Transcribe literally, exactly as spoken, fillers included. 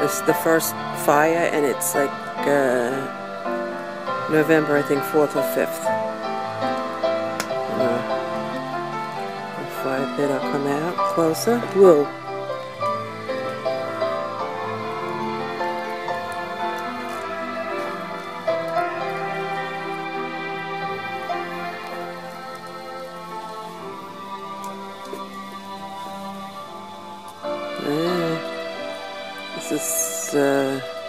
It's the first fire, and it's like uh, November, I think, fourth or fifth. Uh, the fire pit, I'll come out closer. Whoa. Uh, this is uh,